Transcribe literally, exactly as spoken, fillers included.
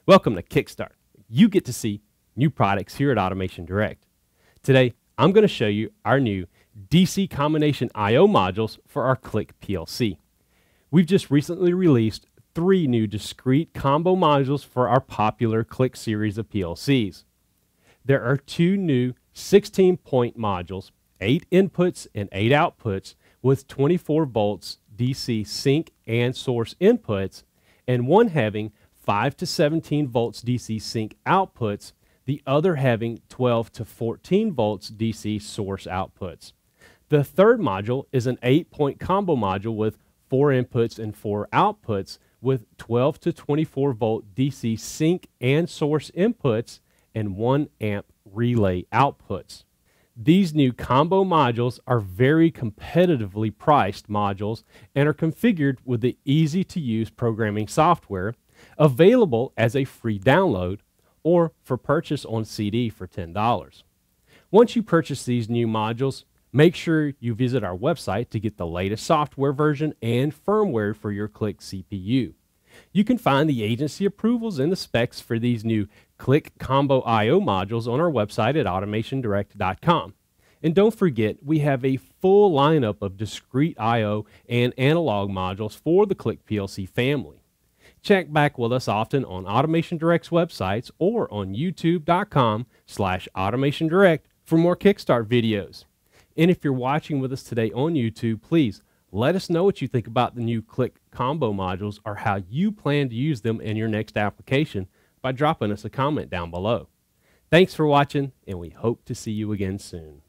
Welcome to Kickstart. You get to see new products here at Automation Direct. Today, I'm going to show you our new D C combination I O modules for our Click P L C. We've just recently released three new discrete combo modules for our popular Click series of P L Cs. There are two new sixteen point modules, eight inputs and eight outputs with twenty-four volts D C sync and source inputs, and one having five to seventeen volts D C sync outputs, the other having twelve to fourteen volts D C source outputs. The third module is an eight point combo module with four inputs and four outputs with twelve to twenty-four volt D C sync and source inputs and one amp relay outputs. These new combo modules are very competitively priced modules and are configured with the easy-to-use programming software, available as a free download or for purchase on C D for ten dollars. Once you purchase these new modules, make sure you visit our website to get the latest software version and firmware for your Click C P U. You can find the agency approvals and the specs for these new Click Combo I O modules on our website at Automation Direct dot com. And don't forget, we have a full lineup of discrete I O and analog modules for the Click P L C family. Check back with us often on Automation Direct's websites or on YouTube dot com slash Automation Direct for more Kickstart videos. And if you're watching with us today on YouTube, please let us know what you think about the new Click Combo modules or how you plan to use them in your next application by dropping us a comment down below. Thanks for watching, and we hope to see you again soon.